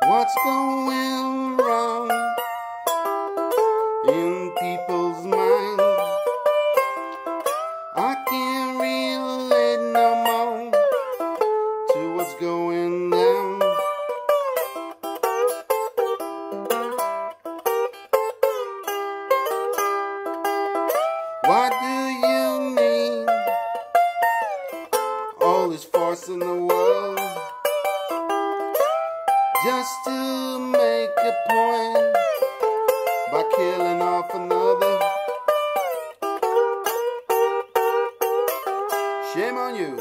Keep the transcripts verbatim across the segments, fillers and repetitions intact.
What's going wrong in people's minds? I can't relate no more to what's going down. Why do you need all this force in the world just to make a point by killing off another? Shame on you.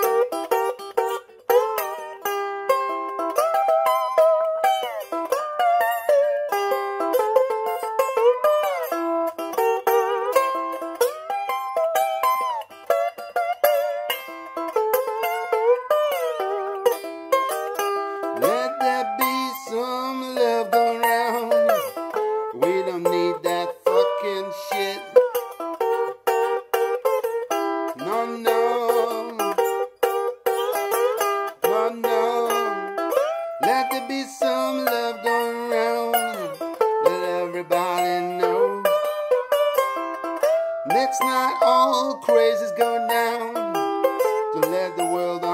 Let there be some love go round. We don't need that fucking shit. No, no. No, no. Let there be some love go round. Let everybody know. Let's not all crazies go down. To let the world